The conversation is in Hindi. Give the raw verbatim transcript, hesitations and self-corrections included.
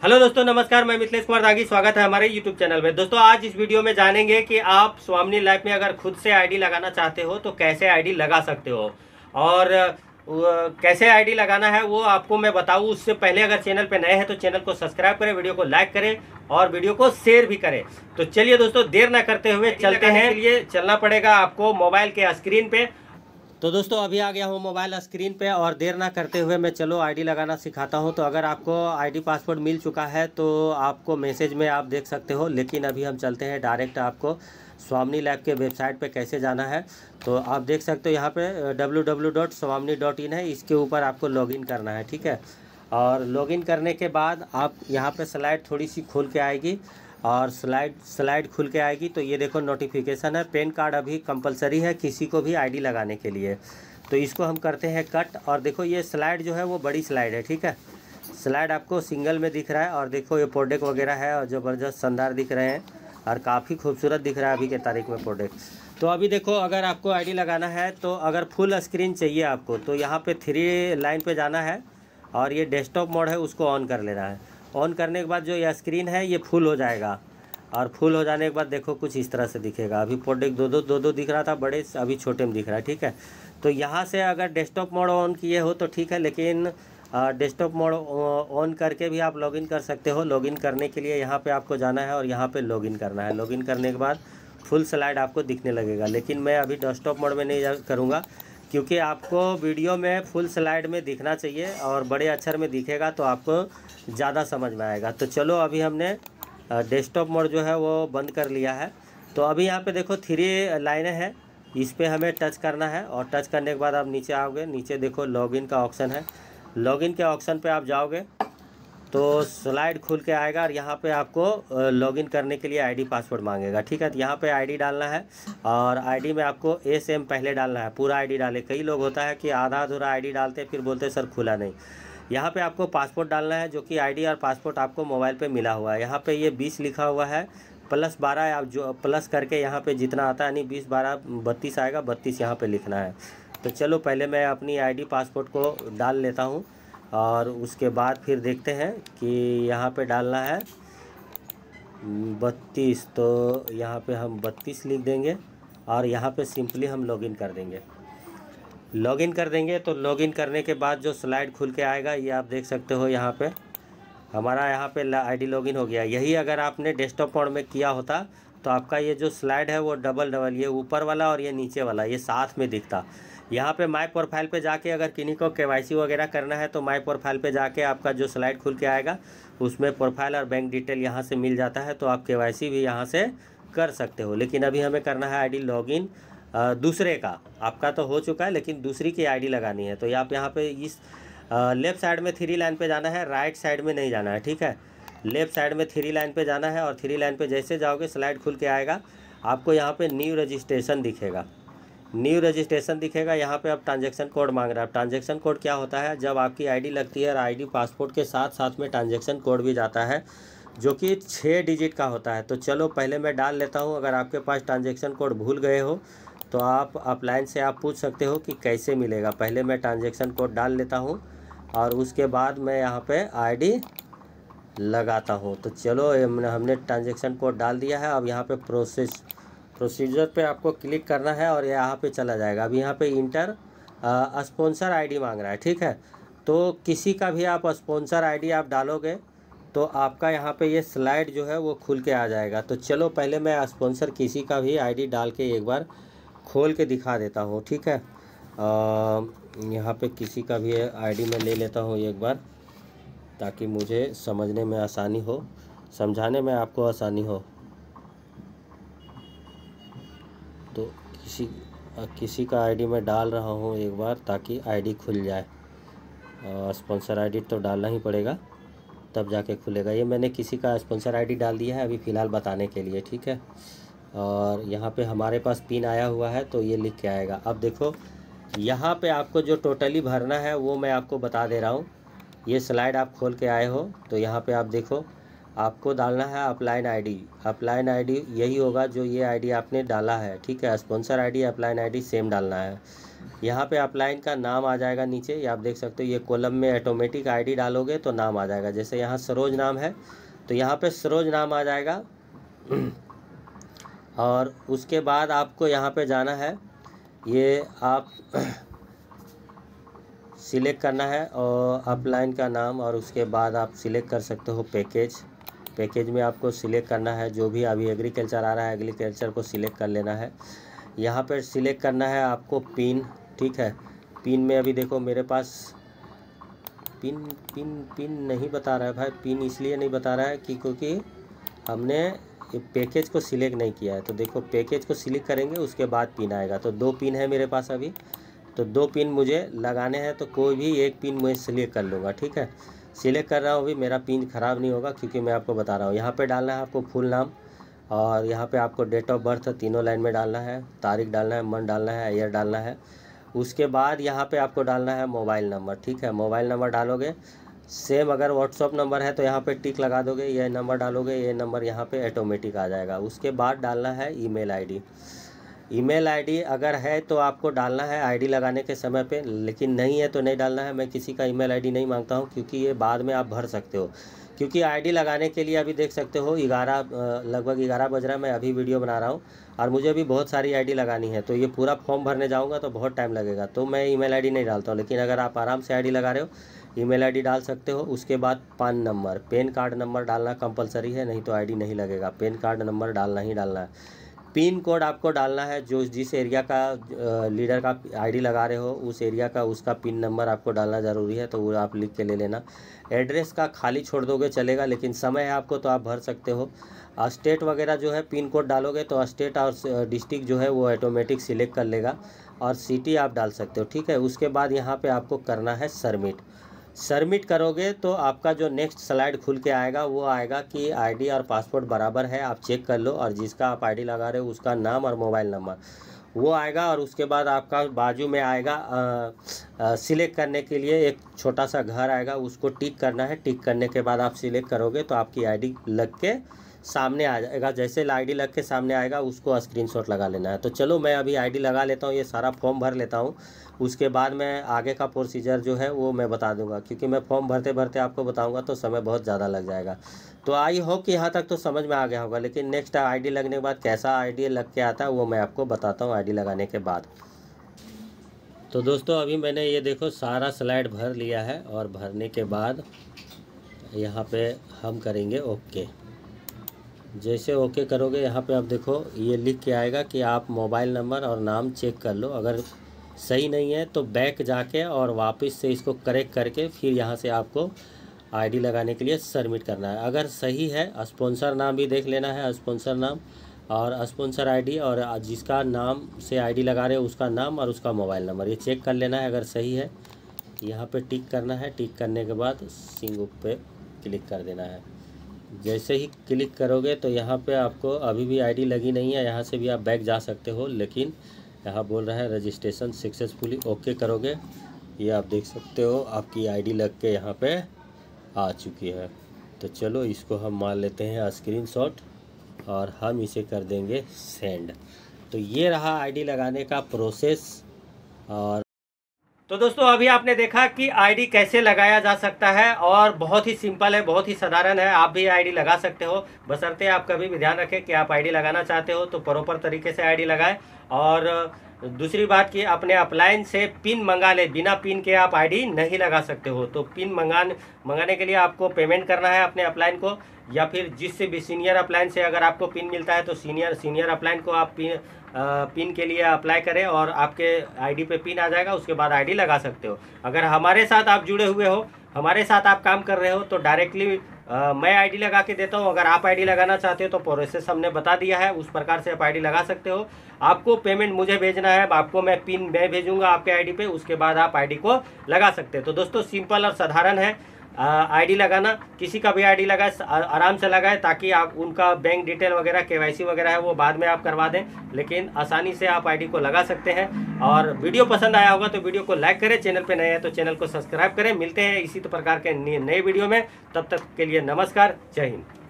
हेलो दोस्तों, नमस्कार। मैं मिथिलेश कुमार दागी, स्वागत है हमारे यूट्यूब चैनल में। दोस्तों आज इस वीडियो में जानेंगे कि आप स्वामिनी लाइफ में अगर खुद से आईडी लगाना चाहते हो तो कैसे आईडी लगा सकते हो, और वो कैसे आईडी लगाना है वो आपको मैं बताऊं। उससे पहले अगर चैनल पे नए हैं तो चैनल को सब्सक्राइब करें, वीडियो को लाइक करें और वीडियो को शेयर भी करें। तो चलिए दोस्तों, देर ना करते हुए चलते हैं। के लिए चलना पड़ेगा आपको मोबाइल के स्क्रीन पे। तो दोस्तों अभी आ गया हूँ मोबाइल स्क्रीन पे, और देर ना करते हुए मैं चलो आईडी लगाना सिखाता हूँ। तो अगर आपको आईडी पासवर्ड मिल चुका है तो आपको मैसेज में आप देख सकते हो, लेकिन अभी हम चलते हैं डायरेक्ट आपको स्वामिनी लैब के वेबसाइट पे कैसे जाना है। तो आप देख सकते हो यहाँ पे W W W dot Swamini dot in है, इसके ऊपर आपको लॉगिन करना है, ठीक है। और लॉगिन करने के बाद आप यहाँ पर स्लाइड थोड़ी सी खोल के आएगी, और स्लाइड स्लाइड खुल के आएगी तो ये देखो नोटिफिकेशन है। पैन कार्ड अभी कंपलसरी है किसी को भी आईडी लगाने के लिए, तो इसको हम करते हैं कट। और देखो ये स्लाइड जो है वो बड़ी स्लाइड है, ठीक है। स्लाइड आपको सिंगल में दिख रहा है, और देखो ये प्रोडक्ट वगैरह है और ज़बरदस्त शानदार दिख रहे हैं और काफ़ी खूबसूरत दिख रहा है अभी के तारीख में प्रोडक्ट। तो अभी देखो, अगर आपको आईडी लगाना है तो अगर फुल स्क्रीन चाहिए आपको तो यहाँ पर थ्री लाइन पर जाना है, और ये डेस्कटॉप मोड है उसको ऑन कर लेना है। ऑन करने के बाद जो ये स्क्रीन है ये फुल हो जाएगा, और फुल हो जाने के बाद देखो कुछ इस तरह से दिखेगा। अभी प्रोडक्ट दो दो दो दो दिख रहा था बड़े, अभी छोटे में दिख रहा है, ठीक है। तो यहाँ से अगर डेस्कटॉप मोड ऑन किए हो तो ठीक है, लेकिन डेस्कटॉप मोड ऑन करके भी आप लॉगिन कर सकते हो। लॉगिन करने के लिए यहाँ पे आपको जाना है और यहाँ पे लॉगिन करना है। लॉगिन करने के बाद फुल स्लाइड आपको दिखने लगेगा, लेकिन मैं अभी डेस्कटॉप मोड में नहीं करूँगा क्योंकि आपको वीडियो में फुल स्लाइड में दिखना चाहिए और बड़े अक्षर में दिखेगा तो आपको ज़्यादा समझ में आएगा। तो चलो अभी हमने डेस्कटॉप मोड जो है वो बंद कर लिया है। तो अभी यहाँ पे देखो थ्री लाइनें हैं, इस पे हमें टच करना है, और टच करने के बाद आप नीचे आओगे। नीचे देखो लॉगिन का ऑप्शन है, लॉगिन के ऑप्शन पे आप जाओगे तो स्लाइड खुल के आएगा, और यहाँ पे आपको लॉगिन करने के लिए आईडी पासवर्ड मांगेगा, ठीक है। तो यहाँ पे आईडी डालना है, और आईडी में आपको एस एम पहले डालना है, पूरा आईडी डाले। कई लोग होता है कि आधा अधूरा आईडी डालते फिर बोलते सर खुला नहीं। यहाँ पे आपको पासपोर्ट डालना है, जो कि आईडी और पासपोर्ट आपको मोबाइल पे मिला हुआ है। यहाँ पे ये बीस लिखा हुआ है, प्लस बारह आप जो प्लस करके यहाँ पे जितना आता है, यानी बीस बारह बत्तीस आएगा, बत्तीस यहाँ पे लिखना है। तो चलो पहले मैं अपनी आईडी पासपोर्ट को डाल लेता हूँ, और उसके बाद फिर देखते हैं कि यहाँ पे डालना है बत्तीस। तो यहाँ पे हम बत्तीस लिख देंगे, और यहाँ पे सिंपली हम लॉगिन कर देंगे। लॉगिन कर देंगे तो लॉगिन करने के बाद जो स्लाइड खुल के आएगा ये आप देख सकते हो। यहाँ पे हमारा यहाँ पे आईडी लॉगिन हो गया। यही अगर आपने डेस्कटॉप मोड में किया होता तो आपका ये जो स्लाइड है वो डबल डबल, ये ऊपर वाला और ये नीचे वाला ये साथ में दिखता। यहाँ पे माय प्रोफाइल पे जाके अगर किन्हीं को केवाईसी वगैरह करना है तो माय प्रोफाइल पे जाके आपका जो स्लाइड खुल के आएगा उसमें प्रोफाइल और बैंक डिटेल यहाँ से मिल जाता है, तो आप केवाईसी भी यहाँ से कर सकते हो। लेकिन अभी हमें करना है आईडी लॉगिन दूसरे का। आपका तो हो चुका है, लेकिन दूसरी की आईडी लगानी है। तो आप यहाँ पे इस लेफ़्ट साइड में थ्री लाइन पे जाना है, राइट साइड में नहीं जाना है, ठीक है। लेफ़्ट साइड में थ्री लाइन पे जाना है, और थ्री लाइन पे जैसे जाओगे स्लाइड खुल के आएगा, आपको यहाँ पे न्यू रजिस्ट्रेशन दिखेगा। न्यू रजिस्ट्रेशन दिखेगा, यहाँ पे अब ट्रांजैक्शन कोड मांग रहा है। ट्रांजैक्शन कोड क्या होता है, जब आपकी आईडी लगती है और आईडी पासपोर्ट के साथ साथ में ट्रांजैक्शन कोड भी जाता है, जो कि छः डिजिट का होता है। तो चलो पहले मैं डाल लेता हूँ। अगर आपके पास ट्रांजैक्शन कोड भूल गए हो तो आप अपलाइन से आप पूछ सकते हो कि कैसे मिलेगा। पहले मैं ट्रांजैक्शन कोड डाल लेता हूँ, और उसके बाद मैं यहाँ पे आईडी लगाता हूँ। तो चलो हमने ट्रांजैक्शन कोड डाल दिया है। अब यहाँ पे प्रोसेस प्रोसीजर पे आपको क्लिक करना है, और यहाँ पे चला जाएगा। अब यहाँ पे इंटर स्पॉन्सर आईडी मांग रहा है, ठीक है। तो किसी का भी आप स्पॉन्सर आईडी आप डालोगे तो आपका यहाँ पे ये स्लाइड जो है वो खुल के आ जाएगा। तो चलो पहले मैं स्पॉन्सर किसी का भी आईडी डाल के एक बार खोल के दिखा देता हूँ, ठीक है। यहाँ पे किसी का भी आईडी मैं ले लेता हूँ एक बार, ताकि मुझे समझने में आसानी हो, समझाने में आपको आसानी हो। तो किसी किसी का आईडी मैं डाल रहा हूँ एक बार, ताकि आईडी खुल जाए। स्पॉन्सर आईडी तो डालना ही पड़ेगा, तब जाके खुलेगा। ये मैंने किसी का स्पॉन्सर आईडी डाल दिया है अभी फ़िलहाल बताने के लिए, ठीक है। और यहाँ पे हमारे पास पिन आया हुआ है तो ये लिख के आएगा। अब देखो यहाँ पे आपको जो टोटली भरना है वो मैं आपको बता दे रहा हूँ। ये स्लाइड आप खोल के आए हो तो यहाँ पे आप देखो, आपको डालना है अपलाइन आईडी। अपलाइन आईडी यही होगा जो ये आईडी आपने डाला है, ठीक है। Sponsor ID upline ID same डालना है। यहाँ पे अपलाइन का नाम आ जाएगा नीचे, ये आप देख सकते हो। ये कॉलम में ऑटोमेटिक आईडी डालोगे तो नाम आ जाएगा। जैसे यहाँ सरोज नाम है तो यहाँ पे सरोज नाम आ जाएगा। और उसके बाद आपको यहाँ पे जाना है, ये आप सिलेक्ट करना है और अपलाइन का नाम, और उसके बाद आप सिलेक्ट कर सकते हो पैकेज। पैकेज में आपको सिलेक्ट करना है जो भी अभी एग्रीकल्चर आ रहा है, एग्रीकल्चर को सिलेक्ट कर लेना है। यहाँ पर सिलेक्ट करना है आपको पिन, ठीक है। पिन में अभी देखो मेरे पास पिन पिन पिन नहीं बता रहा है भाई। पिन इसलिए नहीं बता रहा है कि क्योंकि हमने पैकेज को सिलेक्ट नहीं किया है। तो देखो पैकेज को सिलेक्ट करेंगे उसके बाद पिन आएगा। तो दो पिन है मेरे पास अभी, तो दो पिन मुझे लगाने हैं, तो कोई भी एक पिन मैं सिलेक्ट कर लूँगा, ठीक है। सिलेक्ट कर रहा हूँ अभी, मेरा पिन ख़राब नहीं होगा क्योंकि मैं आपको बता रहा हूँ। यहाँ पे डालना है आपको फुल नाम, और यहाँ पे आपको डेट ऑफ बर्थ तीनों लाइन में डालना है, तारीख डालना है, मंथ डालना है, ईयर डालना है। उसके बाद यहाँ पे आपको डालना है मोबाइल नंबर, ठीक है। मोबाइल नंबर डालोगे, सेम अगर व्हाट्सअप नंबर है तो यहाँ पे टिक लगा दोगे, ये नंबर डालोगे, ये नंबर यहाँ पे ऑटोमेटिक आ जाएगा। उसके बाद डालना है ईमेल आईडी। ईमेल आईडी अगर है तो आपको डालना है आईडी लगाने के समय पे, लेकिन नहीं है तो नहीं डालना है। मैं किसी का ईमेल आईडी नहीं मांगता हूँ क्योंकि ये बाद में आप भर सकते हो। क्योंकि आईडी लगाने के लिए अभी देख सकते हो ग्यारह लगभग ग्यारह बज रहा है, मैं अभी वीडियो बना रहा हूँ और मुझे भी बहुत सारी आईडी लगानी है। तो ये पूरा फॉर्म भरने जाऊँगा तो बहुत टाइम लगेगा, तो मैं ईमेल आईडी नहीं डालता हूँ। लेकिन अगर आप आराम से आईडी लगा रहे हो, ईमेल आईडी डाल सकते हो। उसके बाद PAN number, PAN card number डालना कंपलसरी है, नहीं तो आईडी नहीं लगेगा। पैन कार्ड नंबर डालना ही डालना है। पिन कोड आपको डालना है, जो जिस एरिया का लीडर का आईडी लगा रहे हो उस एरिया का उसका पिन नंबर आपको डालना ज़रूरी है, तो वो आप लिख के ले लेना। एड्रेस का खाली छोड़ दोगे चलेगा, लेकिन समय है आपको तो आप भर सकते हो। स्टेट वगैरह जो है पिन कोड डालोगे तो स्टेट और डिस्ट्रिक्ट जो है वो ऑटोमेटिक सिलेक्ट कर लेगा, और सिटी आप डाल सकते हो, ठीक है। उसके बाद यहाँ पे आपको करना है सबमिट। सबमिट करोगे तो आपका जो नेक्स्ट स्लाइड खुल के आएगा वो आएगा कि आईडी और पासपोर्ट बराबर है, आप चेक कर लो, और जिसका आप आईडी लगा रहे हो उसका नाम और मोबाइल नंबर वो आएगा। और उसके बाद आपका बाजू में आएगा सिलेक्ट करने के लिए एक छोटा सा घर आएगा, उसको टिक करना है। टिक करने के बाद आप सिलेक्ट करोगे तो आपकी आईडी लग के सामने आ जाएगा। जैसे आईडी लग के सामने आएगा उसको स्क्रीनशॉट लगा लेना है। तो चलो मैं अभी आईडी लगा लेता हूँ, ये सारा फॉर्म भर लेता हूँ, उसके बाद मैं आगे का प्रोसीजर जो है वो मैं बता दूंगा। क्योंकि मैं फॉर्म भरते भरते आपको बताऊंगा तो समय बहुत ज़्यादा लग जाएगा। तो आई होप कि यहाँ तक तो समझ में आ गया होगा। लेकिन नेक्स्ट आईडी लगने के बाद कैसा आईडी लग के आता है वो मैं आपको बताता हूँ आईडी लगाने के बाद। तो दोस्तों अभी मैंने ये देखो सारा स्लाइड भर लिया है, और भरने के बाद यहाँ पे हम करेंगे ओके। जैसे ओके करोगे यहाँ पे आप देखो ये लिख के आएगा कि आप मोबाइल नंबर और नाम चेक कर लो। अगर सही नहीं है तो बैक जाके और वापस से इसको करेक्ट करके फिर यहाँ से आपको आईडी लगाने के लिए सबमिट करना है। अगर सही है स्पॉन्सर नाम भी देख लेना है, स्पॉन्सर नाम और स्पॉन्सर आईडी, और जिसका नाम से आईडी लगा रहे हो उसका नाम और उसका मोबाइल नंबर, ये चेक कर लेना है। अगर सही है यहाँ पे टिक करना है। टिक करने के बाद सिंग पे क्लिक कर देना है। जैसे ही क्लिक करोगे तो यहाँ पे आपको अभी भी आईडी लगी नहीं है, यहाँ से भी आप बैक जा सकते हो, लेकिन यहाँ बोल रहा है रजिस्ट्रेशन सक्सेसफुली। ओके करोगे, ये आप देख सकते हो आपकी आईडी लग के यहाँ पे आ चुकी है। तो चलो इसको हम मान लेते हैं स्क्रीनशॉट और हम इसे कर देंगे सेंड। तो ये रहा आईडी लगाने का प्रोसेस। और तो दोस्तों अभी आपने देखा कि आईडी कैसे लगाया जा सकता है, और बहुत ही सिंपल है, बहुत ही साधारण है। आप भी आईडी लगा सकते हो, बशर्ते आप कभी भी ध्यान रखें कि आप आईडी लगाना चाहते हो तो प्रॉपर तरीके से आईडी लगाएं। और दूसरी बात कि अपने अपलाइन से पिन मंगा ले, बिना पिन के आप आईडी नहीं लगा सकते हो। तो पिन मंगाने मंगाने के लिए आपको पेमेंट करना है अपने अपलाइन को, या फिर जिससे भी सीनियर अपलाइन से अगर आपको पिन मिलता है तो सीनियर सीनियर अपलाइन को आप पिन पिन के लिए अप्लाई करें और आपके आईडी पे पिन आ जाएगा। उसके बाद आईडी लगा सकते हो। अगर हमारे साथ आप जुड़े हुए हो, हमारे साथ आप काम कर रहे हो, तो डायरेक्टली मैं आईडी लगा के देता हूं। अगर आप आईडी लगाना चाहते हो तो प्रोसेस हमने बता दिया है, उस प्रकार से आप आईडी लगा सकते हो। आपको पेमेंट मुझे भेजना है, आपको मैं पिन मैं भेजूंगा आपके आईडी पे, उसके बाद आप आईडी को लगा सकते हो। तो दोस्तों सिंपल और साधारण है आईडी लगाना। किसी का भी आईडी लगाए आराम से लगाए, ताकि आप उनका बैंक डिटेल वगैरह केवाईसी वगैरह है वो बाद में आप करवा दें, लेकिन आसानी से आप आईडी को लगा सकते हैं। और वीडियो पसंद आया होगा तो वीडियो को लाइक करें, चैनल पे नए हैं तो चैनल को सब्सक्राइब करें। मिलते हैं इसी प्रकार के नए वीडियो में, तब तक के लिए नमस्कार, जय हिंद।